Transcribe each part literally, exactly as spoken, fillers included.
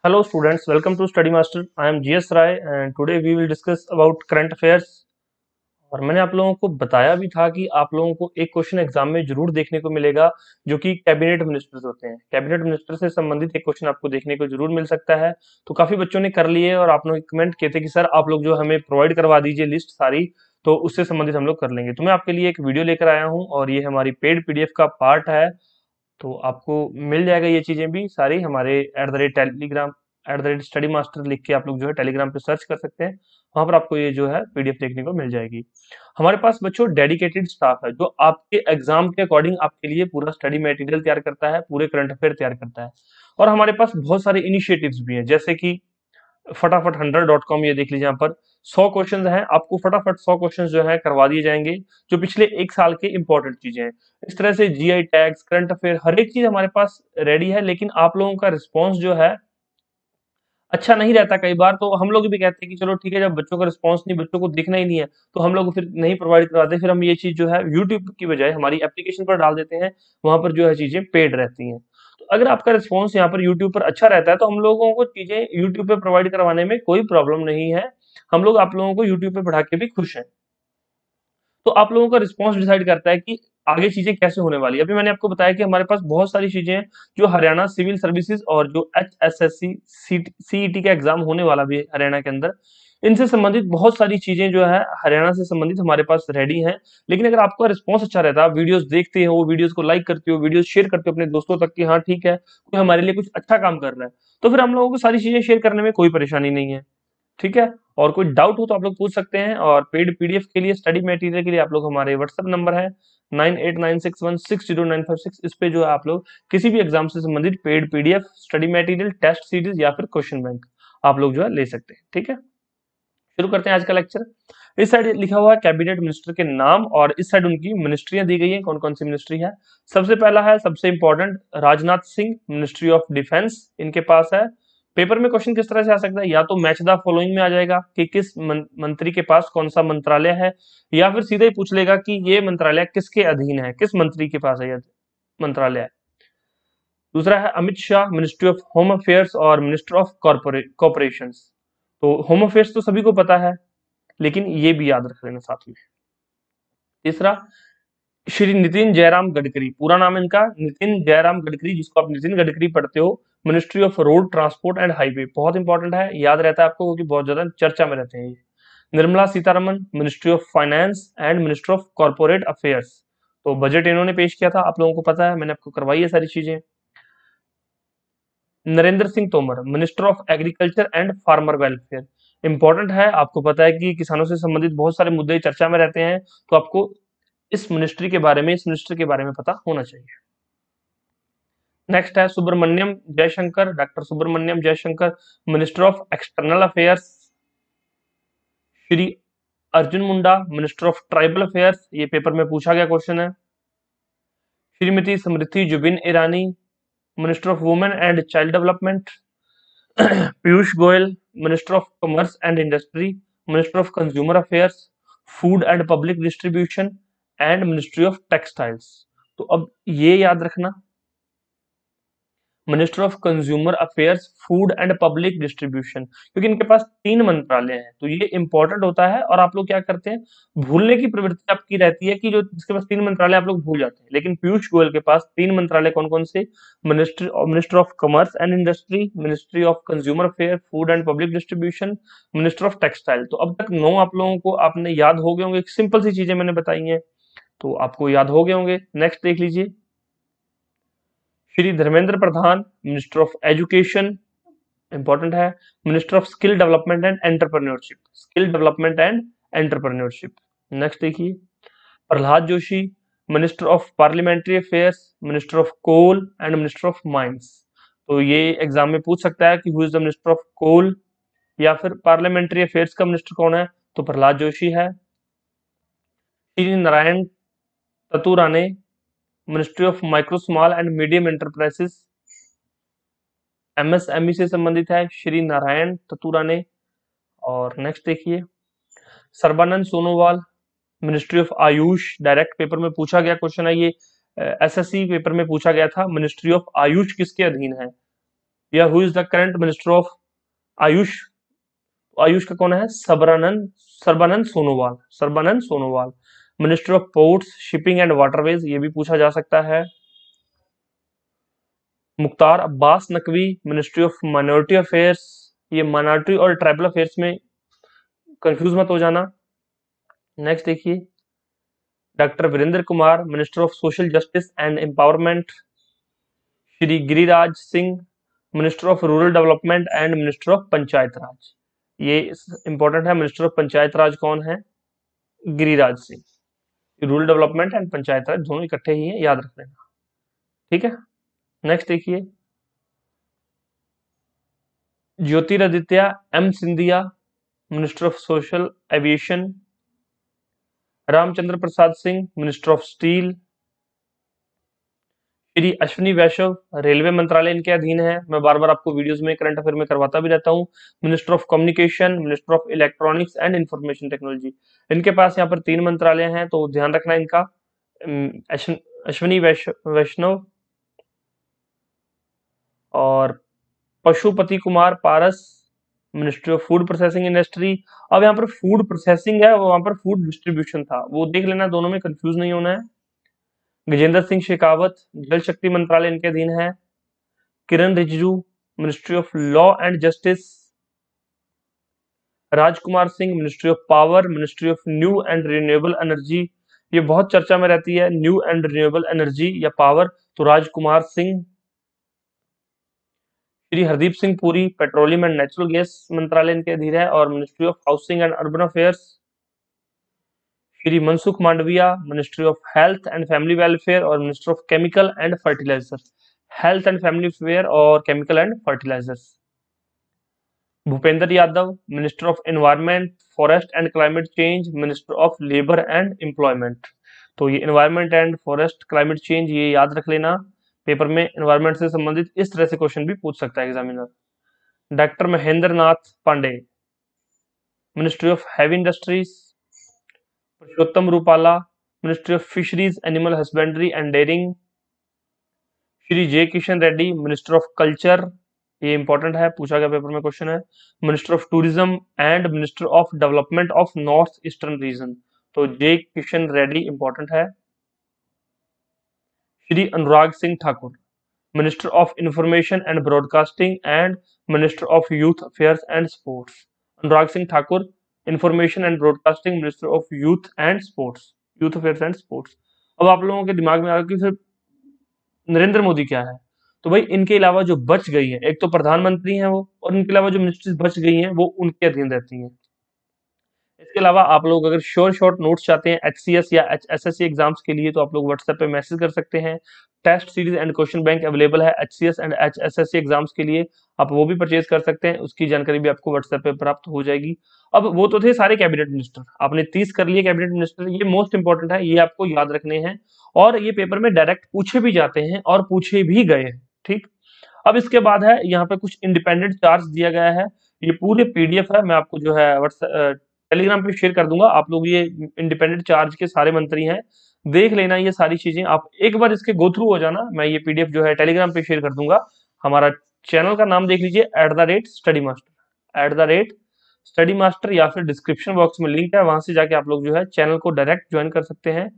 Hello students, welcome to Study Master. I am G S Rai and today we will discuss about current affairs. और मैंने आप लोगों को बताया भी था कि आप लोगों को एक क्वेश्चन एग्जाम में जरूर देखने को मिलेगा जो कि कैबिनेट मिनिस्टर्स होते हैं। कैबिनेट मिनिस्टर से संबंधित एक क्वेश्चन आपको देखने को जरूर मिल सकता है। तो काफी बच्चों ने कर लिए और आप लोग कमेंट किए थे कि सर आप लोग जो हमें प्रोवाइड करवा दीजिए लिस्ट सारी, तो उससे संबंधित हम लोग कर लेंगे। तो मैं आपके लिए एक वीडियो लेकर आया हूँ और ये हमारी पेड पीडीएफ का पार्ट है। तो आपको मिल जाएगा ये चीजें भी सारी हमारे at the rate Telegram at the rate study master लिख के आप लोग जो है टेलीग्राम पे सर्च कर सकते हैं। वहां पर आपको ये जो है पीडीएफ देखने को मिल जाएगी। हमारे पास बच्चों डेडिकेटेड स्टाफ है जो आपके एग्जाम के अकॉर्डिंग आपके लिए पूरा स्टडी मटेरियल तैयार करता है, पूरे करंट अफेयर तैयार करता है। और हमारे पास बहुत सारे इनिशिएटिव्स भी हैं, जैसे कि फटाफट हंड्रेड डॉट कॉम, ये देख लीजिए यहाँ पर सौ क्वेश्चन हैं, आपको फटाफट सौ क्वेश्चन जो है करवा दिए जाएंगे जो पिछले एक साल के इंपॉर्टेंट चीजें हैं। इस तरह से जीआई टैग्स, करंट अफेयर, हर एक चीज हमारे पास रेडी है। लेकिन आप लोगों का रिस्पॉन्स जो है अच्छा नहीं रहता कई बार, तो हम लोग भी कहते हैं कि चलो ठीक है, जब बच्चों का रिस्पॉन्स नहीं, बच्चों को देखना ही नहीं है, तो हम लोग फिर नहीं प्रोवाइड करवाते। फिर हम ये चीज जो है यूट्यूब की बजाय हमारी एप्लीकेशन पर डाल देते हैं, वहां पर जो है चीजें पेड रहती हैं। तो अगर आपका रिस्पॉन्स यहाँ पर यूट्यूब पर अच्छा रहता है तो हम लोगों को चीजें यूट्यूब पे प्रोवाइड करवाने में कोई प्रॉब्लम नहीं है। हम लोग आप लोगों को यूट्यूब पे पढ़ा के भी खुश हैं। तो आप लोगों का रिस्पॉन्स डिसाइड करता है कि आगे चीजें कैसे होने वाली है। अभी मैंने आपको बताया कि हमारे पास बहुत सारी चीजें हैं जो हरियाणा सिविल सर्विसेज और जो H S S C CET का एग्जाम होने वाला भी है हरियाणा के अंदर, इनसे संबंधित बहुत सारी चीजें जो है हरियाणा से संबंधित हमारे पास रेडी हैं। लेकिन अगर आपका रिस्पॉन्स अच्छा रहता है, आप वीडियोस देखते हो, वीडियोस को लाइक करते हो, वीडियोस शेयर करते हो अपने दोस्तों तक कि हाँ ठीक है, कोई हमारे लिए कुछ अच्छा काम कर रहा है, तो फिर हम लोगों को सारी चीजें शेयर करने में कोई परेशानी नहीं है। ठीक है। और कोई डाउट हो तो आप लोग पूछ सकते हैं। और पेड पीडीएफ के लिए, स्टडी मटेरियल के लिए आप लोग हमारे व्हाट्सएप नंबर है nine eight nine six one six zero nine five six, इस पे जो है आप लोग किसी भी एग्जाम से संबंधित paid PDF, study material, test series या फिर क्वेश्चन बैंक आप लोग जो है ले सकते हैं। ठीक है, शुरू करते हैं आज का लेक्चर। इस साइड लिखा हुआ है कैबिनेट मिनिस्टर के नाम और इस साइड उनकी मिनिस्ट्रियां दी गई हैं, कौन कौन सी मिनिस्ट्री है। सबसे पहला है, सबसे important, Rajnath Singh, ministry of defence इनके पास है। पेपर में क्वेश्चन किस तरह से आ सकता है, या तो मैच द फॉलोइंग में आ जाएगा कि किस मन, मंत्री के पास कौन सा मंत्रालय है, या फिर सीधे ही पूछ लेगा कि ये मंत्रालय किसके अधीन है, किस मंत्री के पास है यह मंत्रालय। दूसरा है Amit Shah, ministry of home affairs और मिनिस्टर ऑफ कॉर्पोरेशन। तो होम अफेयर्स तो सभी को पता है, लेकिन ये भी याद रख लेना साथ में। तीसरा, श्री नितिन जयराम गडकरी, पूरा नाम इनका नितिन जयराम गडकरी, जिसको आप नितिन गडकरी पढ़ते हो, ministry of road transport and highway, बहुत इंपॉर्टेंट है, याद रहता है आपको क्योंकि बहुत ज्यादा चर्चा में रहते हैं ये। Nirmala Sitharaman, ministry of finance and minister of corporate affairs, तो बजट इन्होंने पेश किया था, आप लोगों को पता है, मैंने आपको करवाई है सारी चीजें। Narendra Singh Tomar, minister of agriculture and farmer welfare, important है, आपको पता है कि किसानों से संबंधित बहुत सारे मुद्दे चर्चा में रहते हैं, तो आपको इस मिनिस्ट्री के बारे में, इस मिनिस्टर के बारे में पता होना चाहिए। नेक्स्ट है Subrahmanyam Jaishankar, doctor Subrahmanyam Jaishankar, minister of external affairs. Shri Arjun Munda, minister of tribal affairs, ये पेपर में पूछा गया क्वेश्चन है। Shrimati Smriti Zubin Irani, minister of women and child development. Piyush Goyal, minister of commerce and industry, minister of consumer affairs, food and public distribution and ministry of textiles. तो अब ये याद रखना, minister of consumer affairs, food and public distribution, क्योंकि इनके पास तीन मंत्रालय हैं, तो ये इंपॉर्टेंट होता है। और आप लोग क्या करते हैं, भूलने की प्रवृत्ति आपकी रहती है कि जो जिसके पास तीन मंत्रालय आप लोग भूल जाते हैं, लेकिन पीयूष गोयल के पास तीन मंत्रालय कौन कौन से, ministry minister of commerce and industry, ministry of consumer affair, food and public distribution, minister of textile. तो अब तक नौ आप लोगों को आपने याद हो गए होंगे, सिंपल सी चीजें मैंने बताई हैं, तो आपको याद हो गए होंगे। नेक्स्ट देख लीजिए, Shri Dharmendra Pradhan, minister of education, important है, minister of skill development and entrepreneurship, skill development and entrepreneurship. Next देखिए, Pralhad Joshi, minister of parliamentary affairs, minister of coal and minister of mines. तो ये एग्जाम में पूछ सकता है कि who is the minister of coal या फिर पार्लियामेंट्री अफेयर्स का मिनिस्टर कौन है, तो प्रहलाद जोशी है। Shri Narayan Taturane, ministry of micro small and medium enterprises, MSME से संबंधित है श्री नारायण ततुराने। और नेक्स्ट देखिए, Sarbananda Sonowal, ministry of Ayush, direct paper में पूछा गया क्वेश्चन है ये, एसएससी पेपर में पूछा गया था, मिनिस्ट्री ऑफ आयुष किसके अधीन है, या who is the current minister of Ayush? Ayush का कौन है? Sarbananda Sarbananda Sonowal. Sarbananda Sonowal. Minister of ports, shipping and waterways, ये भी पूछा जा सकता है। Mukhtar Abbas Naqvi, ministry of minority affairs. ये माइनॉरिटी और ट्राइबल अफेयर्स में कंफ्यूज मत हो जाना। नेक्स्ट देखिए, doctor Virendra Kumar, minister of social justice and empowerment. Shri Giriraj Singh, minister of rural development and minister of panchayat raj. ये इंपॉर्टेंट है, मिनिस्टर ऑफ पंचायत राज कौन है? Giriraj Singh. Rural development and panchayat raj दोनों इकट्ठे ही हैं, याद रख लेना। ठीक है, नेक्स्ट देखिए, Jyotiraditya M Scindia, minister of social aviation. Ramchandra Prasad Singh, minister of steel. Shri Ashwini Vaishnaw, railway मंत्रालय इनके अधीन है। मैं बार बार आपको वीडियोस में करंट अफेयर में करवाता भी रहता हूँ। Minister of communication, minister of electronics and information technology. इनके पास यहाँ पर तीन मंत्रालय हैं, तो ध्यान रखना इनका। अश्विनी वैष्णव और Pashupati Kumar Paras, ministry of food processing industry. अब यहाँ पर फूड प्रोसेसिंग है, वहां पर फूड डिस्ट्रीब्यूशन था, वो देख लेना, दोनों में कंफ्यूज नहीं होना है। गजेंद्र सिंह शेखावत, जल शक्ति मंत्रालय इनके अधीन है। Kiren Rijiju, ministry of law and justice. Rajkumar Singh, ministry of power, ministry of new and renewable energy. ये बहुत चर्चा में रहती है, न्यू एंड रिन्यूएबल एनर्जी या पावर, तो Rajkumar Singh. Shri Hardeep Singh Puri, petroleum and natural gas मंत्रालय इनके अधीन है और ministry of housing and urban affairs. Shri Mansukh Mandaviya, ministry of health and family welfare और minister of chemical and fertiliser. Health and family welfare और chemical and fertilisers. Bhupender Yadav, minister of environment, forest and climate change, minister of labour and employment. तो ये environment and forest climate change, ये याद रख लेना, paper में environment से संबंधित इस तरह से क्वेश्चन भी पूछ सकता है examiner. Doctor Mahendra Nath Pandey, ministry of heavy industries. Purushottam Rupala, ministry of fisheries, animal husbandry and dairying. Shri J Kishan Reddy, minister of culture, ये इंपॉर्टेंट है, पूछा गया पेपर में क्वेश्चन है। Minister of tourism and minister of development of north eastern region, तो J Kishan Reddy important है। Shri Anurag Singh Thakur, minister of information and broadcasting and minister of youth affairs and sports. Anurag Singh Thakur, information and broadcasting, minister of youth and sports, youth affairs and sports. अब आप लोगों के दिमाग में आ रहा है कि फिर नरेंद्र मोदी क्या है, तो भाई इनके अलावा जो बच गई है, एक तो प्रधानमंत्री हैं वो, और इनके अलावा जो मिनिस्ट्रीज बच गई हैं वो उनके अधीन रहती हैं। इसके अलावा आप लोग अगर श्योर शॉर्ट नोट्स चाहते हैं एचसीएस या एचएसएससी एग्जाम्स के लिए, तो आप लोग व्हाट्सएप पे मैसेज कर सकते हैं। Test series and question bank available है एचसीएस एंड एचएसएससी एग्जाम्स के लिए, आप वो भी परचेज कर सकते हैं, उसकी जानकारी भी आपको व्हाट्सएप पे प्राप्त हो जाएगी। अब वो तो थे सारे कैबिनेट मिनिस्टर, आपने तीस कर लिए कैबिनेट मिनिस्टर, ये मोस्ट इंपॉर्टेंट है, ये आपको याद रखने हैं और ये पेपर में डायरेक्ट पूछे भी जाते हैं और पूछे भी गए हैं। ठीक, अब इसके बाद है यहाँ पे कुछ इंडिपेंडेंट चार्ज दिया गया है, ये पूरे पीडीएफ है, मैं आपको जो है व्हाट्सएप टेलीग्राम पे शेयर कर दूंगा। आप लोग ये इंडिपेंडेंट चार्ज के सारे मंत्री हैं, देख लेना ये सारी चीजें, आप एक बार इसके गो थ्रू हो जाना। मैं ये पीडीएफ जो है टेलीग्राम पे शेयर कर दूंगा। हमारा चैनल का नाम देख लीजिए, at the rate study master, at the rate study master, या फिर डिस्क्रिप्शन बॉक्स में लिंक है, वहां से जाके आप लोग जो है चैनल को डायरेक्ट ज्वाइन कर सकते हैं।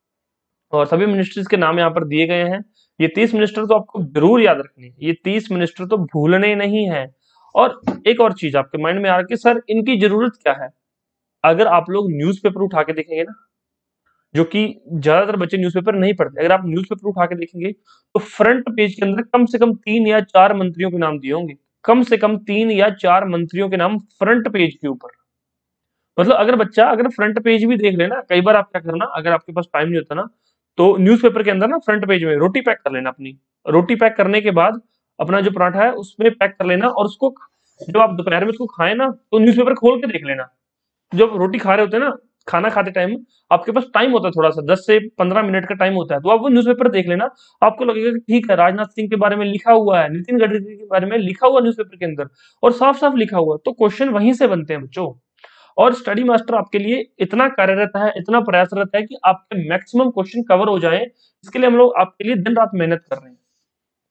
और सभी मिनिस्ट्रीज के नाम यहाँ पर दिए गए हैं। ये तीस मिनिस्टर तो आपको जरूर याद रखनी है, ये तीस मिनिस्टर तो भूलने नहीं है। और एक और चीज आपके माइंड में आ रहा है कि सर इनकी जरूरत क्या है, अगर आप लोग न्यूज़पेपर उठा के देखेंगे ना, जो कि ज्यादातर बच्चे न्यूज़पेपर नहीं पढ़ते, अगर आप न्यूज़पेपर उठा के देखेंगे तो फ्रंट पेज के अंदर कम से कम तीन या चार मंत्रियों के नाम दिए होंगे, कम से कम तीन या चार मंत्रियों के नाम फ्रंट पेज के ऊपर। मतलब अगर बच्चा अगर फ्रंट पेज भी देख लेना, कई बार आप क्या करना, अगर आपके पास टाइम नहीं होता ना, तो न्यूज़पेपर के अंदर ना फ्रंट पेज में रोटी पैक कर लेना, अपनी रोटी पैक करने के बाद अपना जो पराठा है उसमें पैक कर लेना, और उसको जब आप दोपहर में उसको खाए ना, तो न्यूज़पेपर खोल के देख लेना। जब रोटी खा रहे होते हैं ना, खाना खाते टाइम आपके पास टाइम होता है थोड़ा सा, दस से पंद्रह मिनट का टाइम होता है, तो आप वो न्यूज़पेपर देख लेना, आपको लगेगा कि ठीक है, राजनाथ सिंह के बारे में लिखा हुआ है, नितिन गडकरी के बारे में लिखा हुआ न्यूज़पेपर के अंदर, और साफ साफ लिखा हुआ, तो क्वेश्चन वहीं से बनते हैं बच्चों। और स्टडी मास्टर आपके लिए इतना कार्यरत है, इतना प्रयासरत है कि आपके मैक्सिमम क्वेश्चन कवर हो जाए, इसके लिए हम लोग आपके लिए दिन रात मेहनत कर रहे हैं।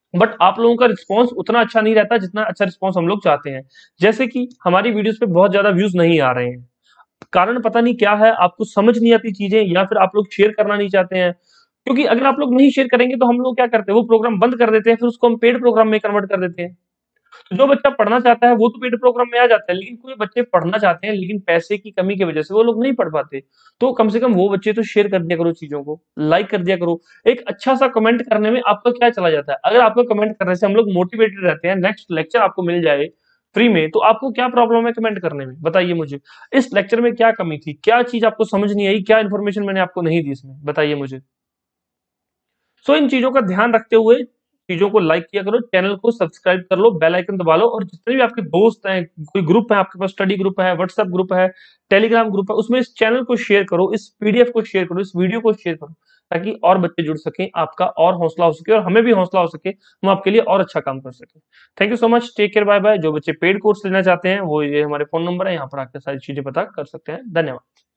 बट आप लोगों का रिस्पॉन्स उतना अच्छा नहीं रहता जितना अच्छा रिस्पॉन्स हम लोग चाहते हैं। जैसे कि हमारी वीडियोस पे बहुत ज्यादा व्यूज नहीं आ रहे हैं, कारण पता नहीं क्या है, आपको समझ नहीं आती चीजें, या फिर आप लोग शेयर करना नहीं चाहते हैं। क्योंकि अगर आप लोग नहीं शेयर करेंगे तो हम लोग क्या करते हैं, वो प्रोग्राम बंद कर देते हैं, फिर उसको हम पेड प्रोग्राम में कन्वर्ट कर देते हैं। तो जो बच्चा पढ़ना चाहता है वो तो पेड प्रोग्राम में आ जाता है, लेकिन कोई बच्चे पढ़ना चाहते हैं लेकिन पैसे की कमी की वजह से वो लोग नहीं पढ़ पाते। तो कम से कम वो बच्चे तो शेयर कर दिया करो, चीजों को लाइक कर दिया करो। एक अच्छा सा कमेंट करने में आपका क्या चला जाता है, अगर आपका कमेंट करने से हम लोग मोटिवेटेड रहते हैं, नेक्स्ट लेक्चर आपको मिल जाए फ्री में, तो आपको क्या प्रॉब्लम है कमेंट करने में, बताइए मुझे। इस लेक्चर में क्या कमी थी, क्या चीज आपको समझ नहीं आई, क्या इन्फॉर्मेशन मैंने आपको नहीं दी इसमें, बताइए मुझे। सो इन चीजों का ध्यान रखते हुए चीजों को लाइक किया करो, चैनल को सब्सक्राइब कर लो, बेल आइकन दबा लो, और जितने भी आपके दोस्त हैं, कोई ग्रुप है आपके पास, स्टडी ग्रुप है, व्हाट्सएप ग्रुप है, टेलीग्राम ग्रुप है, उसमें इस चैनल को शेयर करो, इस पीडीएफ को शेयर करो, इस वीडियो को शेयर करो, ताकि और बच्चे जुड़ सकें, आपका और हौसला हो सके और हमें भी हौसला हो सके, हम आपके लिए और अच्छा काम कर सके। Thank you so much, take care, bye bye. जो बच्चे पेड कोर्स लेना चाहते हैं वो ये हमारे फोन नंबर है, यहाँ पर आकर सारी चीजें पता कर सकते हैं। धन्यवाद।